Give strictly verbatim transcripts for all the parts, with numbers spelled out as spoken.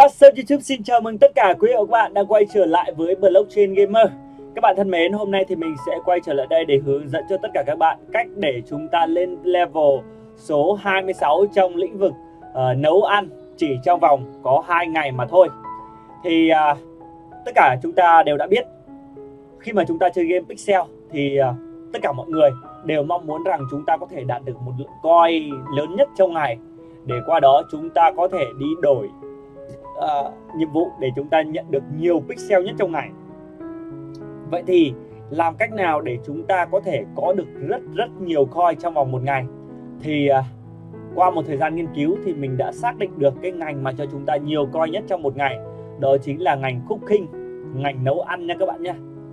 What's up YouTube, xin chào mừng tất cả quý vị và các bạn đã quay trở lại với Blockchain Gamer. Các bạn thân mến, hôm nay thì mình sẽ quay trở lại đây để hướng dẫn cho tất cả các bạn cách để chúng ta lên level số hai mươi sáu trong lĩnh vực uh, nấu ăn chỉ trong vòng có hai ngày mà thôi. Thì uh, tất cả chúng ta đều đã biết, khi mà chúng ta chơi game Pixel thì uh, tất cả mọi người đều mong muốn rằng chúng ta có thể đạt được một lượng coin lớn nhất trong ngày, để qua đó chúng ta có thể đi đổi uh, nhiệm vụ để chúng ta nhận được nhiều pixel nhất trong ngày. Vậy thì làm cách nào để chúng ta có thể có được rất rất nhiều coin trong vòng một ngày? Thì uh, qua một thời gian nghiên cứu thì mình đã xác định được cái ngành mà cho chúng ta nhiều coin nhất trong một ngày, đó chính là ngành cooking, ngành nấu ăn nha các bạn nhé.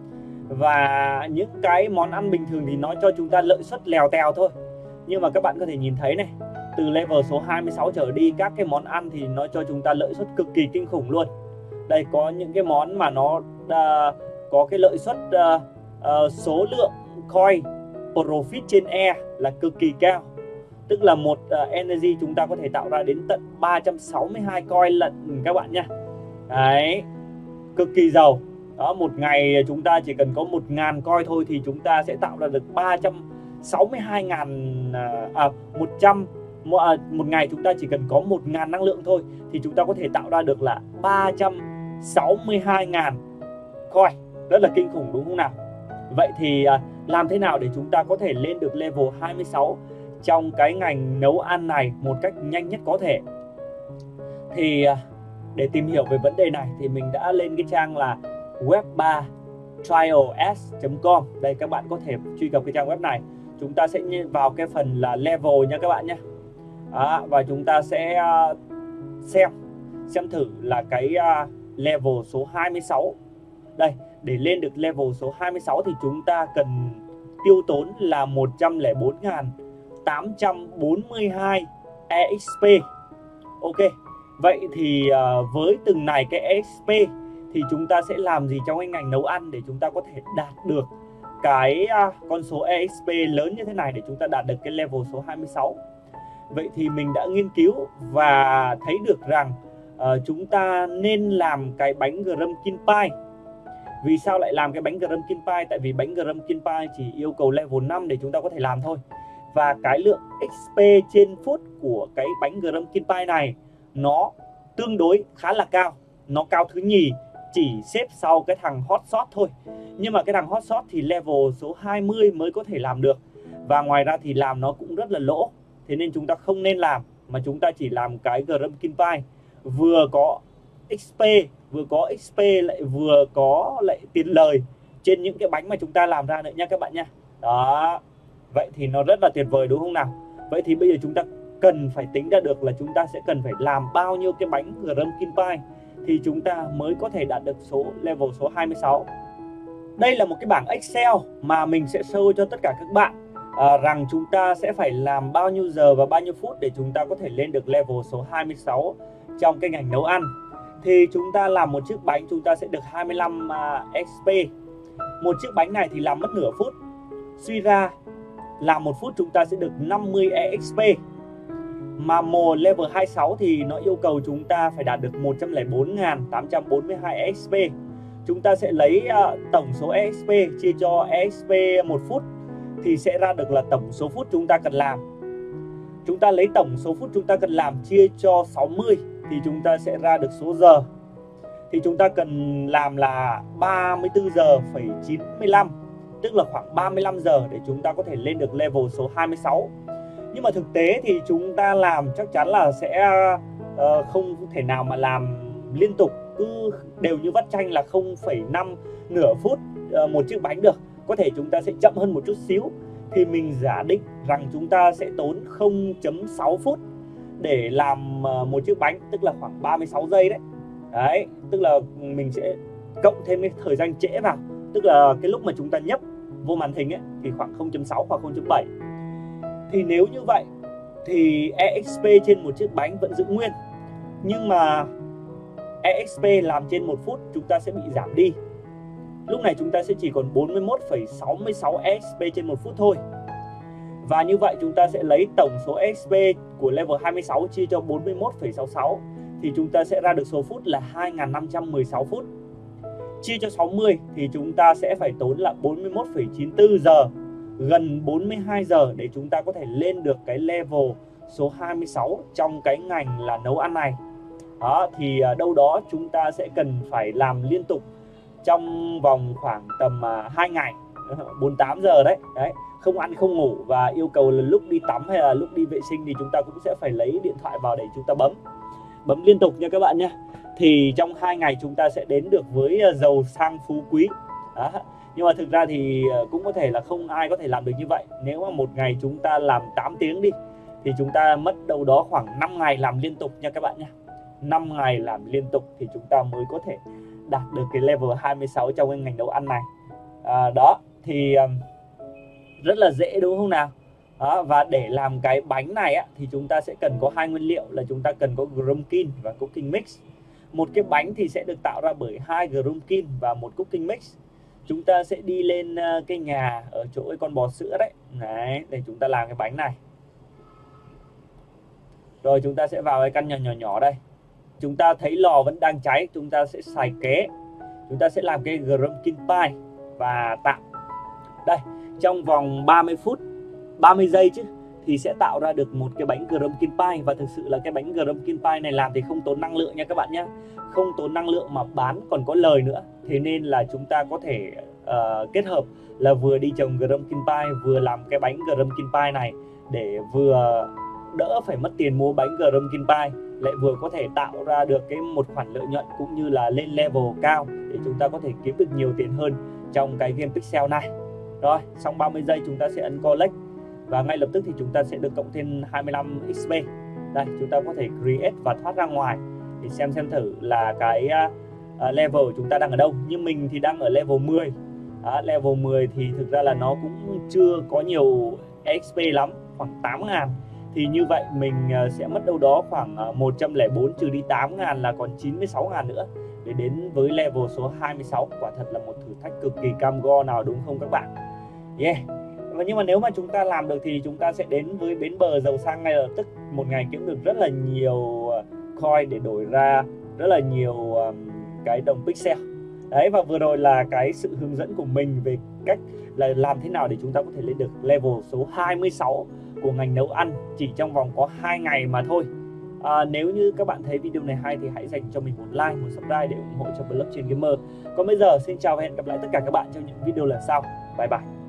Và những cái món ăn bình thường thì nó cho chúng ta lợi suất lèo tèo thôi, nhưng mà các bạn có thể nhìn thấy này, từ level số hai mươi sáu trở đi, các cái món ăn thì nó cho chúng ta lợi suất cực kỳ kinh khủng luôn. Đây có những cái món mà nó uh, có cái lợi suất uh, uh, số lượng coin profit trên E là cực kỳ cao. Tức là một uh, energy chúng ta có thể tạo ra đến tận ba trăm sáu mươi hai coin lận các bạn nha. Đấy, cực kỳ giàu. Đó, một ngày chúng ta chỉ cần có một ngàn coin thôi thì chúng ta sẽ tạo ra được ba trăm sáu mươi hai ngàn, à, một trăm, một ngày chúng ta chỉ cần có một ngàn năng lượng thôi thì chúng ta có thể tạo ra được là ba trăm sáu mươi hai ngàn coin. Rất là kinh khủng đúng không nào? Vậy thì à, làm thế nào để chúng ta có thể lên được level hai mươi sáu trong cái ngành nấu ăn này một cách nhanh nhất có thể? Thì à, để tìm hiểu về vấn đề này thì mình đã lên cái trang là web ba trial s chấm com. Đây các bạn có thể truy cập cái trang web này. Chúng ta sẽ vào cái phần là level nha các bạn nhé. Đó, và chúng ta sẽ uh, xem xem thử là cái uh, level số hai mươi sáu. Đây, để lên được level số hai mươi sáu thì chúng ta cần tiêu tốn là một trăm lẻ bốn nghìn tám trăm bốn mươi hai e ích pê. Ok, vậy thì uh, với từng này cái e ích pê thì chúng ta sẽ làm gì trong cái ngành nấu ăn để chúng ta có thể đạt được cái uh, con số e ích pê lớn như thế này để chúng ta đạt được cái level số hai mươi sáu? Vậy thì mình đã nghiên cứu và thấy được rằng uh, chúng ta nên làm cái bánh Grumpkin Pie. Vì sao lại làm cái bánh Grumpkin Pie? Tại vì bánh Grumpkin Pie chỉ yêu cầu level năm để chúng ta có thể làm thôi. Và cái lượng ích pê trên phút của cái bánh Grumpkin Pie này nó tương đối khá là cao. Nó cao thứ nhì, chỉ xếp sau cái thằng Hot Shot thôi. Nhưng mà cái thằng Hot Shot thì level số hai mươi mới có thể làm được. Và ngoài ra thì làm nó cũng rất là lỗ. Thế nên chúng ta không nên làm, mà chúng ta chỉ làm cái Grumpkin Pie, vừa có ích pê, vừa có ích pê lại vừa có lại tiền lời trên những cái bánh mà chúng ta làm ra nữa nha các bạn nha. Đó, vậy thì nó rất là tuyệt vời đúng không nào? Vậy thì bây giờ chúng ta cần phải tính ra được là chúng ta sẽ cần phải làm bao nhiêu cái bánh Grumpkin Pie thì chúng ta mới có thể đạt được số level số hai mươi sáu. Đây là một cái bảng Excel mà mình sẽ show cho tất cả các bạn à, rằng chúng ta sẽ phải làm bao nhiêu giờ và bao nhiêu phút để chúng ta có thể lên được level số hai mươi sáu trong cái ngành nấu ăn. Thì chúng ta làm một chiếc bánh chúng ta sẽ được hai mươi lăm uh, ích pê. Một chiếc bánh này thì làm mất nửa phút. Suy ra làm một phút chúng ta sẽ được năm mươi e ích pê. Mà mùa level hai mươi sáu thì nó yêu cầu chúng ta phải đạt được một trăm lẻ bốn nghìn tám trăm bốn mươi hai e ích pê. Chúng ta sẽ lấy uh, tổng số e ích pê chia cho e ích pê một phút thì sẽ ra được là tổng số phút chúng ta cần làm. Chúng ta lấy tổng số phút chúng ta cần làm chia cho sáu mươi thì chúng ta sẽ ra được số giờ. Thì chúng ta cần làm là ba mươi tư giờ phẩy chín mươi lăm, tức là khoảng ba mươi lăm giờ để chúng ta có thể lên được level số hai mươi sáu. Nhưng mà thực tế thì chúng ta làm chắc chắn là sẽ uh, không thể nào mà làm liên tục cứ đều như vắt chanh là không phẩy năm nửa phút uh, một chiếc bánh được. Có thể chúng ta sẽ chậm hơn một chút xíu. Thì mình giả định rằng chúng ta sẽ tốn không phẩy sáu phút để làm uh, một chiếc bánh, tức là khoảng ba mươi sáu giây đấy. Đấy, tức là mình sẽ cộng thêm cái thời gian trễ vào, tức là cái lúc mà chúng ta nhấp vô màn hình ấy thì khoảng không phẩy sáu hoặc không phẩy bảy. Thì nếu như vậy thì e ích pê trên một chiếc bánh vẫn giữ nguyên, nhưng mà e ích pê làm trên một phút chúng ta sẽ bị giảm đi. Lúc này chúng ta sẽ chỉ còn bốn mươi mốt phẩy sáu mươi sáu e ích pê trên một phút thôi. Và như vậy chúng ta sẽ lấy tổng số e ích pê của level hai mươi sáu chia cho bốn mươi mốt phẩy sáu mươi sáu thì chúng ta sẽ ra được số phút là hai nghìn năm trăm mười sáu phút. Chia cho sáu mươi thì chúng ta sẽ phải tốn là bốn mươi mốt phẩy chín mươi tư giờ, gần bốn mươi hai giờ để chúng ta có thể lên được cái level số hai mươi sáu trong cái ngành là nấu ăn này. Đó, thì đâu đó chúng ta sẽ cần phải làm liên tục trong vòng khoảng tầm hai ngày, bốn mươi tám giờ đấy. Đấy, không ăn không ngủ, và yêu cầu là lúc đi tắm hay là lúc đi vệ sinh thì chúng ta cũng sẽ phải lấy điện thoại vào để chúng ta bấm bấm liên tục nha các bạn nhé. Thì trong hai ngày chúng ta sẽ đến được với giàu sang phú quý. Đó. Nhưng mà thực ra thì cũng có thể là không ai có thể làm được như vậy. Nếu mà một ngày chúng ta làm tám tiếng đi thì chúng ta mất đâu đó khoảng năm ngày làm liên tục nha các bạn nhé. năm ngày làm liên tục thì chúng ta mới có thể đạt được cái level hai mươi sáu trong cái ngành nấu ăn này. À, đó thì um, rất là dễ đúng không nào? Đó, và để làm cái bánh này á, thì chúng ta sẽ cần có hai nguyên liệu là chúng ta cần có Grumpkin và Cooking Mix. Một cái bánh thì sẽ được tạo ra bởi hai Grumpkin và một Cooking Mix. Chúng ta sẽ đi lên uh, cái nhà ở chỗ cái con bò sữa đấy. Đấy, để chúng ta làm cái bánh này. Rồi chúng ta sẽ vào cái căn nhỏ nhỏ nhỏ đây. Chúng ta thấy lò vẫn đang cháy, chúng ta sẽ xài ké. Chúng ta sẽ làm cái Grumpkin Pie và tạo. Đây, trong vòng ba mươi phút, ba mươi giây chứ, thì sẽ tạo ra được một cái bánh Grumpkin Pie. Và thực sự là cái bánh Grumpkin Pie này làm thì không tốn năng lượng nha các bạn nhé. Không tốn năng lượng mà bán còn có lời nữa. Thế nên là chúng ta có thể uh, kết hợp là vừa đi trồng Grumpkin Pie, vừa làm cái bánh Grumpkin Pie này, để vừa đỡ phải mất tiền mua bánh Grumpkin Pie, lại vừa có thể tạo ra được cái một khoản lợi nhuận cũng như là lên level cao để chúng ta có thể kiếm được nhiều tiền hơn trong cái game Pixel này. Rồi, xong ba mươi giây chúng ta sẽ ấn collect và ngay lập tức thì chúng ta sẽ được cộng thêm hai mươi lăm ích pê. Đây, chúng ta có thể create và thoát ra ngoài để xem xem thử là cái uh, level của chúng ta đang ở đâu. Như mình thì đang ở level mười. Đó, level mười thì thực ra là nó cũng chưa có nhiều ích pê lắm, khoảng tám ngàn. Thì như vậy mình sẽ mất đâu đó khoảng một trăm lẻ bốn trừ đi tám ngàn là còn chín mươi sáu ngàn nữa để đến với level số hai mươi sáu. Quả thật là một thử thách cực kỳ cam go nào đúng không các bạn? Yeah. Và nhưng mà nếu mà chúng ta làm được thì chúng ta sẽ đến với bến bờ giàu sang ngay lập tức. Một ngày kiếm được rất là nhiều coin để đổi ra rất là nhiều um, cái đồng pixel. Đấy, và vừa rồi là cái sự hướng dẫn của mình về cách là làm thế nào để chúng ta có thể lên được level số hai mươi sáu của ngành nấu ăn chỉ trong vòng có hai ngày mà thôi. À, nếu như các bạn thấy video này hay thì hãy dành cho mình một like, một subscribe để ủng hộ cho Blockchain Gamer. Còn bây giờ xin chào và hẹn gặp lại tất cả các bạn trong những video lần sau. Bye bye.